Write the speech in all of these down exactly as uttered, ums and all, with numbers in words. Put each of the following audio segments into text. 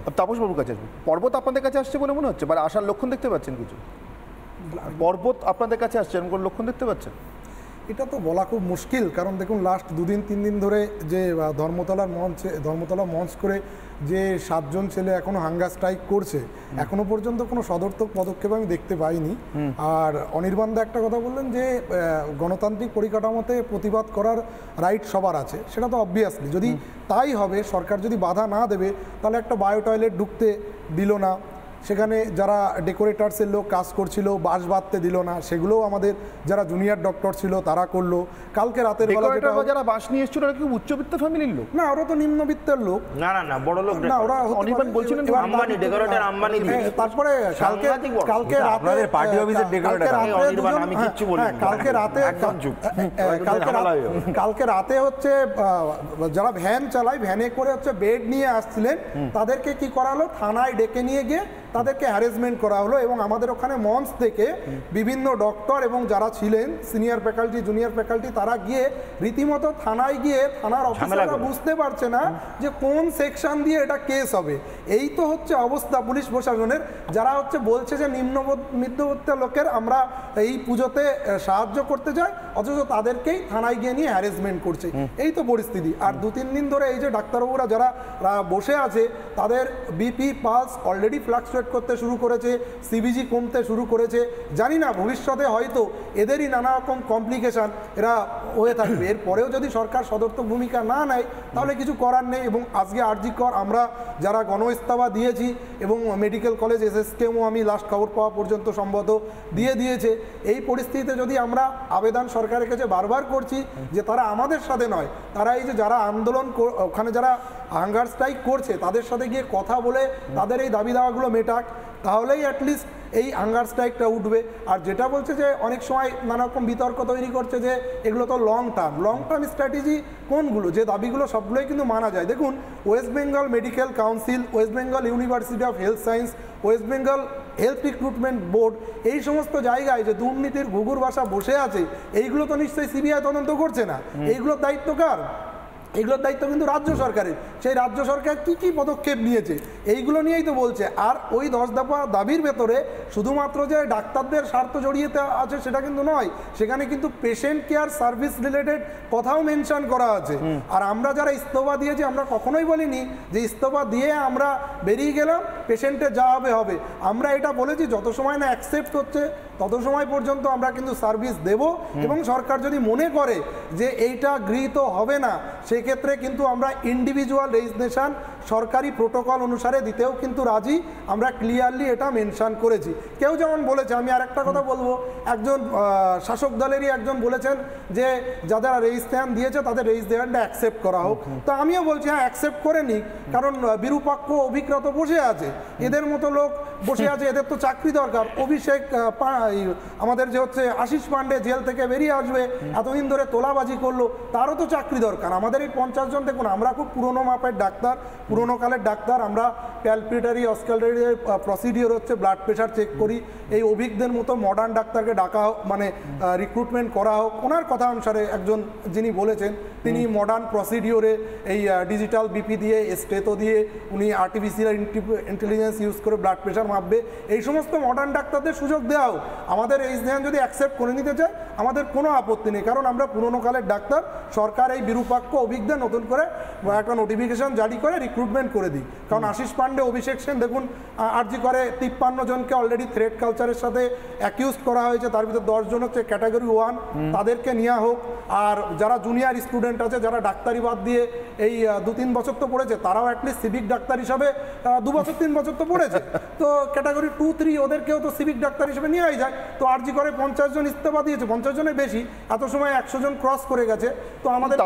তাপসবাবুর কাছে আসবো। পর্বত আপনাদের কাছে আসছে বলে মনে হচ্ছে, মানে আসার লক্ষণ দেখতে পাচ্ছেন কিছু? পর্বত আপনাদের কাছে আসছে এরকম কোনো লক্ষণ দেখতে পাচ্ছেন? এটা তো বলা খুব মুশকিল, কারণ দেখুন লাস্ট দুদিন তিন দিন ধরে যে ধর্মতলার মঞ্চে ধর্মতলা মঞ্চ করে যে সাতজন ছেলে এখনো হাঙ্গার স্ট্রাইক করছে, এখনো পর্যন্ত কোনো সদর্থক পদক্ষেপ আমি দেখতে পাইনি। আর অনির্বাণদা একটা কথা বললেন যে গণতান্ত্রিক পরিকাঠামোতে প্রতিবাদ করার রাইট সবার আছে, সেটা তো অবভিয়াসলি যদি তাই হবে, সরকার যদি বাধা না দেবে তাহলে একটা বায়ো টয়লেট ঢুকতে দিল না, সেখানে যারা ডেকোরেটার্সের লোক কাজ করছিল বাঁশ বাঁধতে দিল না, সেগুলোও আমাদের যারা জুনিয়র ডক্টর ছিল তারা করলো। কালকে রাতের বেলা যারা বাঁশ নিয়ে এসেছিল ওরা কি উচ্চবিত্ত ফ্যামিলির লোক? না, ওরা তো নিম্নবিত্তের লোক। না না না বড় লোক না, ওরা অনির্বাণ বলছিলেন আম্বানি ডেকোরেটর আম্বানি দিয়ে। তারপরে কালকে কালকে রাতে আপনাদের পার্টি অফিসের ডেকোরেটর অনির্বাণ, আমি কিচ্ছু বলি না। কালকে রাতে কালকে রাতে হচ্ছে যারা ভ্যান চালায়, ভ্যানে করে হচ্ছে বেড নিয়ে আসছিলেন, তাদেরকে কি করা হলো, থানায় ডেকে নিয়ে গিয়ে তাদেরকে হ্যারাসমেন্ট করা হলো। এবং আমাদের ওখানে মঞ্চ থেকে বিভিন্ন ডক্টর এবং যারা ছিলেন সিনিয়র ফ্যাকাল্টি জুনিয়র ফ্যাকাল্টি তারা গিয়ে রীতিমতো থানায় গিয়ে থানার অফিসাররা বুঝতে পারছে না যে কোন সেকশন দিয়ে এটা কেস হবে। এই তো হচ্ছে অবস্থা পুলিশ প্রশাসনের, যারা হচ্ছে বলছে যে নিম্ন মধ্যবিত্ত লোকের আমরা এই পুজোতে সাহায্য করতে যাই, অথচ তাদেরকেই থানায় গিয়ে নিয়ে হ্যারাসমেন্ট করছে। এই তো পরিস্থিতি। আর দু তিন দিন ধরে এই যে ডাক্তারবাবুরা যারা বসে আছে তাদের বিপি পালস অলরেডি ফ্লাকচুয়েট করতে শুরু করেছে, সিবিজি কমতে শুরু করেছে। জানি না ভবিষ্যতে হয়তো এদেরই নানা রকম কমপ্লিকেশান এরা হয়ে থাকবে। এরপরেও যদি সরকার সদর্থক ভূমিকা না নেয় তাহলে কিছু করার নেই। এবং আজকে আরজি কর আমরা যারা গণ ইস্তফা দিয়েছি এবং মেডিকেল কলেজ এসএসকেও আমি লাস্ট খবর পাওয়া পর্যন্ত সম্ভবত দিয়ে দিয়েছে, এই পরিস্থিতিতে যদি আমরা আবেদন সরকারের কাছে বারবার করছি যে তারা আমাদের সাথে নয়, তারা এই যে যারা আন্দোলন ওখানে যারা হাঙ্গার স্ট্রাইক করছে তাদের সাথে গিয়ে কথা বলে তাদের এই দাবি দাওয়াগুলো মেটাক, তাহলেই অ্যাটলিস্ট এই হাঙ্গার স্ট্রাইকটা উঠবে। আর যেটা বলছে যে অনেক সময় নানা রকম বিতর্ক তৈরি করছে যে এগুলো তো long term, long term strategy কোনগুলো, যে দাবিগুলো সবগুলোই কিন্তু মানা যায়। দেখুন west Bengal medical council, west Bengal university of health science, west Bengal health recruitment board, এই সমস্ত জায়গায় যে দুর্নীতির ঘুঘুর বাসা বসে আছে, এইগুলো তো নিশ্চয়ই সিবিআই তদন্ত করছে না। এইগুলোর দায়িত্ব কার? এগুলোর দায়িত্ব কিন্তু রাজ্য সরকারের। সেই রাজ্য সরকার কি কি পদক্ষেপ নিয়েছে এইগুলো নিয়েই তো বলছে। আর ওই দশ দফা দাবির ভেতরে শুধুমাত্র যে ডাক্তারদের স্বার্থ জড়িয়ে আছে সেটা কিন্তু নয়, সেখানে কিন্তু পেশেন্ট কেয়ার সার্ভিস রিলেটেড কথাও মেনশন করা আছে। আর আমরা যারা ইস্তফা দিয়েছি আমরা কখনোই বলিনি যে ইস্তফা দিয়ে আমরা বেরিয়ে গেলাম, পেশেন্টের যা হবে হবে। আমরা এটা বলেছি যত সময় না অ্যাকসেপ্ট হচ্ছে তত সময় পর্যন্ত আমরা কিন্তু সার্ভিস দেব। এবং সরকার যদি মনে করে যে এইটা গৃহীত হবে না, সেক্ষেত্রে কিন্তু আমরা ইন্ডিভিজুয়াল রেজিগনেশন সরকারি প্রোটোকল অনুসারে দিতেও কিন্তু রাজি। আমরা ক্লিয়ারলি এটা মেনশন করেছি। কেউ যেমন বলেছে, আমি আর একটা কথা বলবো, একজন শাসক দলেরই একজন বলেছেন যে যাদের রেজিস্ট্রেশন দিয়েছে তাদের রেজিস্ট্রেশনটা অ্যাকসেপ্ট করা হোক। তো আমিও বলছি হ্যাঁ অ্যাকসেপ্ট করে নিক, কারণ বিরূপাক্ষ অভিজ্ঞত বসে আছে, এদের মতো লোক বসে আছে, এদের তো চাকরি দরকার। অভিষেক আমাদের যে হচ্ছে আশিস পান্ডে জেল থেকে বেরিয়ে আসবে, এতদিন ধরে তোলাবাজি করলো, তারও তো চাকরি দরকার। আমাদের এই পঞ্চাশ জন দেখুন, আমরা খুব পুরনো মাপের ডাক্তার, পুরনো কালের ডাক্তার, আমরা প্যালপিটারি অস্কালটারি প্রসিডিওর হচ্ছে ব্লাড প্রেশার চেক করি। এই অভিজ্ঞদের মতো মডার্ন ডাক্তারকে ডাকা হোক, মানে রিক্রুটমেন্ট করা হোক। ওনার কথা অনুসারে একজন যিনি বলেছেন তিনি মডার্ন প্রসিডিওরে এই ডিজিটাল বিপি দিয়ে স্টেতো দিয়ে উনি আর্টিফিশিয়াল ইন্টেলিজেন্স ইউজ করে ব্লাড প্রেশার মাপবে। এই সমস্ত মডার্ন ডাক্তারদের সুযোগ দেওয়া হোক। আমাদের এই স্নেহান যদি অ্যাকসেপ্ট করে নিতে চায় আমাদের কোনো আপত্তি নেই, কারণ আমরা পুরনো কালের ডাক্তার। সরকার এই বিরূপাক্ষ অভিজ্ঞদের নতুন করে একটা নোটিফিকেশন জারি করে রিক্রুটমেন্ট করে দিই। কারণ আশিস পান্ডে, অভিষেক সেন দেখুন আরজি করে তিপ্পান্ন জনকে অলরেডি থ্রেড কালচারের সাথে অ্যাকিউজ করা হয়েছে, তার ভিতরে দশ জন হচ্ছে ক্যাটাগরি ওয়ান, তাদেরকে নেওয়া হোক। আর যারা জুনিয়র স্টুডেন্ট আছে, যারা ডাক্তারি বাদ দিয়ে এই দু তিন বছর তো পড়েছে, তারাও অ্যাটলিস্ট সিভিক ডাক্তার হিসাবে দু বছর তিন বছর তো পড়েছে, তো ক্যাটাগরি টু থ্রি ওদেরকেও তো সিভিক ডাক্তার হিসেবে নেওয়াই যায়। তো আরজি করে পঞ্চাশ জন ইস্তফা দিয়েছে, পঞ্চাশ জনের বেশি, এত সময় একশো জন ক্রস করে গেছে। তো আমাদের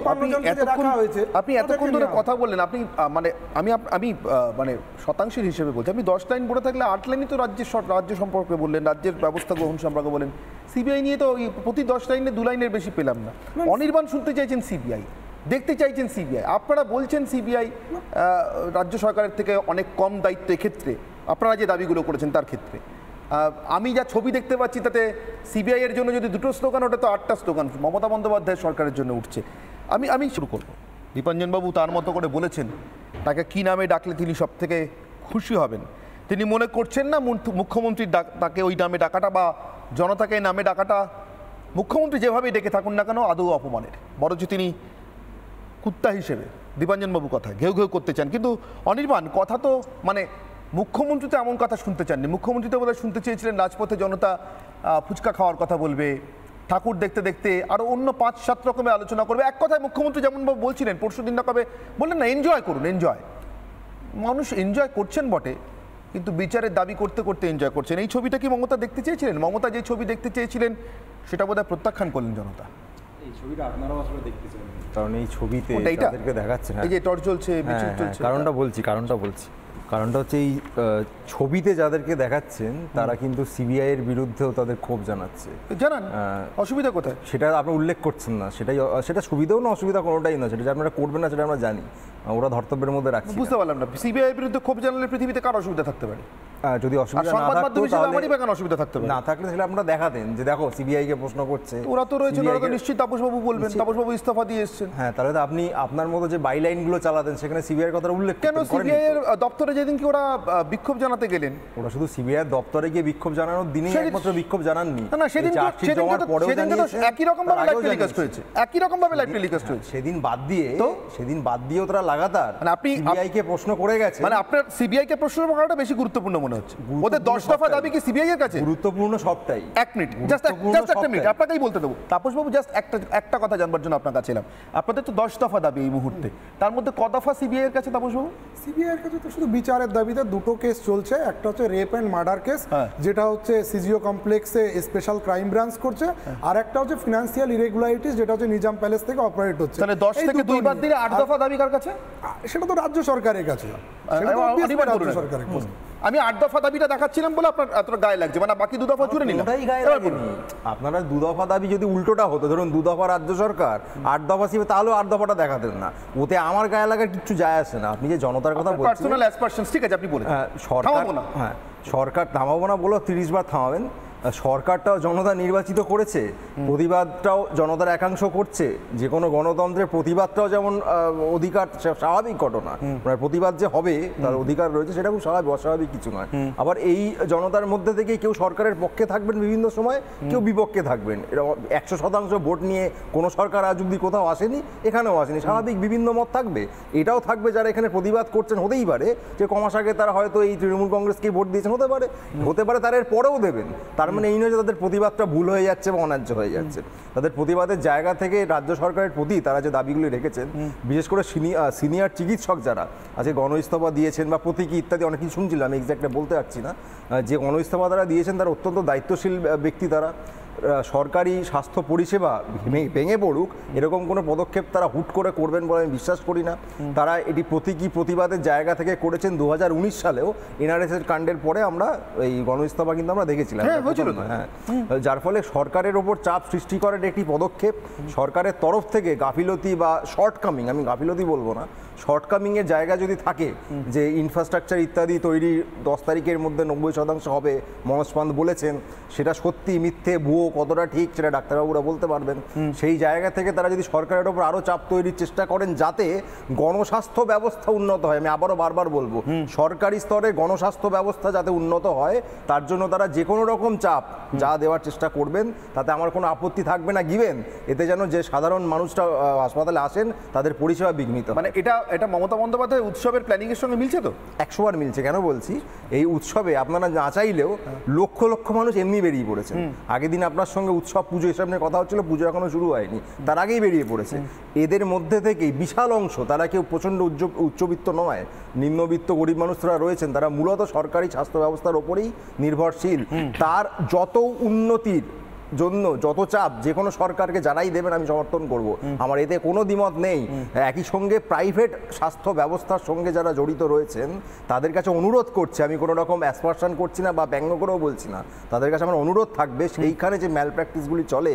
রাখা হয়েছে। আপনি এতক্ষণ ধরে কথা বললেন, আপনি মানে আমি আমি মানে শতাংশের হিসেবে বলছি, আপনি দশ লাইন পড়ে থাকলে আট লাইনই তো রাজ্যের রাজ্য সম্পর্কে বললেন, রাজ্যের ব্যবস্থা গ্রহণ সম্পর্কে বলেন। সিবিআই নিয়ে তো প্রতি দশ লাইনে দু লাইনের বেশি পেলাম না। অনির্বাণ শুনতে চাইছেন সিবিআই, দেখতে চাইছেন সিবিআই, আপনারা বলছেন সিবিআই রাজ্য সরকারের থেকে অনেক কম দায়িত্ব এক্ষেত্রে আপনারা যে দাবিগুলো করেছেন তার ক্ষেত্রে। আমি যা ছবি দেখতে পাচ্ছি তাতে সিবিআই এর জন্য যদি দুটো স্লোগান, ওটা তো আটটা স্লোগান মমতা বন্দ্যোপাধ্যায়ের সরকারের জন্য উঠছে। আমি আমি শুরু করব। দীপাঞ্জনবাবু তার মতো করে বলেছেন তাকে কি নামে ডাকলে তিনি সব থেকে খুশি হবেন? তিনি মনে করছেন না মুখ্যমন্ত্রীর ডাক তাকে ওই নামে ডাকাটা বা জনতাকে এই নামে ডাকাটা মুখ্যমন্ত্রী যেভাবেই ডেকে থাকুন না কেন আদৌ অপমানের, বরঞ্চ তিনি কুত্তা হিসেবে দীপাঞ্জনবাবু কথা ঘেউ ঘেউ করতে চান। কিন্তু অনির্বাণ, কথা তো মানে মুখ্যমন্ত্রী তো এমন কথা শুনতে চাননি। মুখ্যমন্ত্রী তো বোধহয় শুনতে চেয়েছিলেন রাজপথে জনতা ফুচকা খাওয়ার কথা বলবে, ঠাকুর দেখতে দেখতে আরও অন্য পাঁচ সাত রকমের আলোচনা করবে। এক কথায় মুখ্যমন্ত্রী যেমন বলছিলেন পরশু দিন না কবে বললেন না, এনজয় করুন, এনজয়। মানুষ এনজয় করছেন বটে, কিন্তু বিচারের দাবি করতে করতে এনজয় করছেন। এই ছবিটা কি মমতা দেখতে চেয়েছিলেন? মমতা যে ছবি দেখতে চেয়েছিলেন সেটা বোধহয় প্রত্যাখ্যান করলেন জনতা। এই ছবিটা আপনারাও আসলে দেখতে চান, কারণ এই ছবিতে তাদেরকে দেখাচ্ছে, এই যে টর্চ জ্বলছে, মিছিল চলছে, কারণটা বলছি কারণটা বলছি কারণটা হচ্ছে এই ছবিতে যাদেরকে দেখাচ্ছেন তারা কিন্তু সিবিআই এর বিরুদ্ধেও তাদের ক্ষোভ জানাচ্ছে। জানান, অসুবিধা কোথায় সেটা আপনি উল্লেখ করছেন না। সেটাই সেটা সুবিধাও না অসুবিধা কোনোটাই না, সেটা আপনারা করবেন না সেটা আমরা জানি, ওরা ধর্তব্যের মধ্যে রাখছে। বুঝতে পারলাম না, সিবিআই এর বিরুদ্ধে ক্ষোভ জানালে পৃথিবীতে কার অসুবিধা থাকতে পারে? যদি অসুবিধা না থাকতো তাহলে অসুবিধা থাকতে পারে না থাকলে তাহলে আপনারা দেখাতেন যে দেখো সিবিআই কে প্রশ্ন করছে। ওরা তো রয়েছে, ওরা তো নিশ্চিত তাপসবাবু বলবেন, তাপসবাবু ইস্তফা দিয়ে এসেছেন। হ্যাঁ, তাহলে তো আপনি আপনার মতো যে বাইলাইন গুলো চালাতেন সেখানে সিবিআই এর কথা উল্লেখ কেন? সিবিআই এর দপ্তরে যেদিন কি ওরা বিক্ষোভ জানাতে গেলেন, ওরা শুধু সিবিআই এর দপ্তরে গিয়ে বিক্ষোভ জানানোর দিনেই একমাত্র বিক্ষোভ জানাননি। না, সেদিন একই রকম ভাবে লাইভ টেলিকাস্ট হয়েছে, একই রকম ভাবে লাইভ টেলিকাস্ট হয়েছে। সেদিন বাদ দিয়ে সেদিন বাদ দিয়েও তারা লাগাতার মানে আপনি সিবিআই কে প্রশ্ন করে গেছে। মানে আপনার সিবিআই কে প্রশ্ন করাটা বেশি গুরুত্বপূর্ণ মনে হচ্ছে। ওদের দশ দফা দাবি কি সিবিআই এর কাছে গুরুত্বপূর্ণ? সবটাই। এক মিনিট, জাস্ট জাস্ট একটা মিনিট আপনাকেই বলতে দেবো তাপসবাবু, জাস্ট একটা একটা কথা জানবার জন্য আপনার কাছে এলাম। আপনাদের তো দশ দফা দাবি এই মুহূর্তে, তার মধ্যে ক দফা সিবিআই এর কাছে তাপসবাবু? সিবিআই এর কাছে তো শুধু বিচারের দাবিতে দুটো কেস চলছে। একটা হচ্ছে রেপ অ্যান্ড মার্ডার কেস, যেটা হচ্ছে সিজিও কমপ্লেক্সে স্পেশাল ক্রাইম ব্রাঞ্চ করছে, আর একটা হচ্ছে ফিনান্সিয়াল ইরেগুলারিটিস, যেটা হচ্ছে নিজাম প্যালেস থেকে অপারেট হচ্ছে। তাহলে দশ থেকে দুই বাদ দিলে আট দফা দাবি কার কাছে? সেটা তো রাজ্য সরকারের কাছে। রাজ্য সরকারের কাছে আমি আট দফা দাবিটা দেখাচ্ছিলাম বলে আপনার এতটা গায়ে লাগছে, মানে বাকি দু দফা জুড়ে নিলাম। আপনারা দু দফা দাবি যদি উল্টোটা হতো, ধরুন দু দফা রাজ্য সরকার আট দফা ছিল, তাহলেও আট দফাটা দেখাতেন না। ওতে আমার গায়ে লাগার কিছু যায় আসে না। আপনি যে জনতার কথা বলছেন, পার্সোনাল অ্যাসপারশন, ঠিক আছে আপনি বলেন। সরকার হ্যাঁ সরকার থামাবো না বলো তিরিশ বার থামাবেন। সরকারটাও জনতা নির্বাচিত করেছে, প্রতিবাদটাও জনতার একাংশ করছে। যে কোনো গণতন্ত্রের প্রতিবাদটাও যেমন অধিকার, স্বাভাবিক ঘটনা, মানে প্রতিবাদ যে হবে তার অধিকার রয়েছে, সেটা খুব স্বাভাবিক, অস্বাভাবিক কিছু নয়। আবার এই জনতার মধ্যে থেকে কেউ সরকারের পক্ষে থাকবেন বিভিন্ন সময়, কেউ বিপক্ষে থাকবেন। এটা একশো শতাংশ ভোট নিয়ে কোনো সরকার আজ অব্দি কোথাও আসেনি, এখানেও আসেনি। স্বাভাবিক বিভিন্ন মত থাকবে, এটাও থাকবে। যারা এখানে প্রতিবাদ করছেন, হতেই পারে যে কমাস আগে তারা হয়তো এই তৃণমূল কংগ্রেসকে ভোট দিয়েছেন, হতে পারে হতে পারে তারা এর পরেও দেবেন। তার মানে এই নয় যে তাদের প্রতিবাদটা ভুল হয়ে যাচ্ছে বা অন্যায্য হয়ে যাচ্ছে। তাদের প্রতিবাদের জায়গা থেকে রাজ্য সরকারের প্রতি তারা যে দাবিগুলি রেখেছেন, বিশেষ করে সিনিয়র চিকিৎসক যারা আজকে গণ ইস্তফা দিয়েছেন বা প্রতীকী ইত্যাদি অনেক কিছু শুনছিলাম, আমি এক্স্যাক্টলি বলতে পারছি না, যে গণ ইস্তফা তারা দিয়েছেন তারা অত্যন্ত দায়িত্বশীল ব্যক্তি। তারা সরকারি স্বাস্থ্য পরিষেবা ভেঙে পড়ুক এরকম কোনো পদক্ষেপ তারা হুট করে করবেন বলে আমি বিশ্বাস করি না। তারা এটি প্রতীকী প্রতিবাদের জায়গা থেকে করেছেন। দু হাজার উনিশ সালেও এনআরএস এর কাণ্ডের পরে আমরা এই গণ ইস্তফা কিন্তু আমরা দেখেছিলাম। হ্যাঁ, যার ফলে সরকারের ওপর চাপ সৃষ্টি করার একটি পদক্ষেপ। সরকারের তরফ থেকে গাফিলতি বা শর্টকামিং, আমি গাফিলতি বলবো না, শর্টকামিং এর জায়গা যদি থাকে, যে ইনফ্রাস্ট্রাকচার ইত্যাদি তৈরি দশ তারিখের মধ্যে নব্বই শতাংশ হবে মনোজ পান্ত বলেছেন, সেটা সত্যি মিথ্যে ভুয়ো কতটা ঠিক সেটা ডাক্তারবাবুরা বলতে পারবেন। সেই জায়গা থেকে তারা যদি সরকারের ওপর আরও চাপ তৈরির চেষ্টা করেন যাতে গণস্বাস্থ্য ব্যবস্থা উন্নত হয়, আমি আবারও বারবার বলবো সরকারি স্তরে গণস্বাস্থ্য ব্যবস্থা যাতে উন্নত হয়, তার জন্য তারা যে কোনো রকম চাপ যা দেওয়ার চেষ্টা করবেন, তাতে আমার কোনো আপত্তি থাকবে না। গিভেন এতে যেন যে সাধারণ মানুষটা হাসপাতালে আসেন তাদের পরিষেবা বিঘ্নিত। মানে এটা এটা মমতা বন্দ্যোপাধ্যায় উৎসবের প্ল্যানিংয়ের সঙ্গে মিলছে তো? একশো বার মিলছে। কেন বলছি, এই উৎসবে আপনারা না চাইলেও লক্ষ লক্ষ মানুষ এমনি বেরিয়ে পড়েছে। আগের দিন আপনার সঙ্গে উৎসব পুজো এসব নিয়ে কথা হচ্ছিল, পুজো এখনো শুরু হয়নি, তার আগেই বেরিয়ে পড়েছে। এদের মধ্যে থেকেই বিশাল অংশ, তারা কেউ প্রচণ্ড উচ্চ উচ্চবিত্ত নয়, নিম্নবিত্ত গরিব মানুষরা রয়েছেন, তারা মূলত সরকারি স্বাস্থ্য ব্যবস্থার ওপরেই নির্ভরশীল। তার যত উন্নতির জন্য যত চাপ যে কোনো সরকারকে যারাই দেবেন আমি সমর্থন করব, আমার এতে কোনো দ্বিমত নেই। একই সঙ্গে প্রাইভেট স্বাস্থ্য ব্যবস্থার সঙ্গে যারা জড়িত রয়েছেন তাদের কাছে অনুরোধ করছে, আমি কোনো রকম অ্যাসপারশন করছি না বা ব্যঙ্গ করেও বলছি না, তাদের কাছে আমার অনুরোধ থাকবে সেইখানে যে ম্যাল প্র্যাকটিসগুলি চলে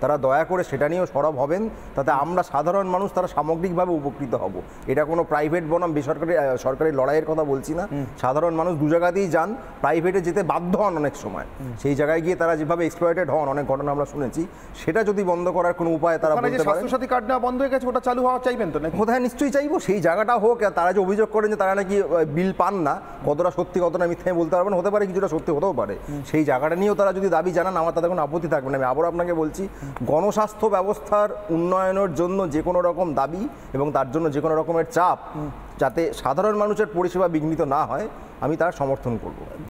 তারা দয়া করে সেটা নিয়েও সরব হবেন, তাতে আমরা সাধারণ মানুষ তারা সামগ্রিকভাবে উপকৃত হব। এটা কোনো প্রাইভেট বনাম বেসরকারি আহ, সরকারি লড়াইয়ের কথা বলছি না। সাধারণ মানুষ দু জায়গাতেই যান, প্রাইভেটে যেতে বাধ্য হন অনেক সময়, সেই জায়গায় গিয়ে তারা যেভাবে এক্সপ্লয়েটেড হন অনেক ঘটনা আমরা শুনেছি, সেটা যদি বন্ধ করার কোনো উপায় তারা ওখানে যে বলতে পারে। স্বাস্থ্যসাথী কার্ড নেওয়া বন্ধ হয়ে গেছে, ওটা চালু হওয়া চাইবেন তো নাকি? কোথায় নিশ্চয়ই চাইবো, সেই জায়গাটা হোক। আর তারা যে অভিযোগ করেন যে তারা নাকি বিল পান না, কতটা সত্যি কতটা মিথ্যে আমি বলতে পারবেন, হতে পারে কিছুটা সত্যি হতেও পারে। সেই জায়গাটা নিয়েও তারা যদি দাবি জানান, আমার তাদের কোনো আপত্তি থাকবে না। আমি আবারও আপনাকে বলছি, গণস্বাস্থ্য ব্যবস্থার উন্নয়নের জন্য যে কোনো রকম দাবি এবং তার জন্য যে কোনো রকমের চাপ, যাতে সাধারণ মানুষের পরিষেবা বিঘ্নিত না হয়, আমি তার সমর্থন করব।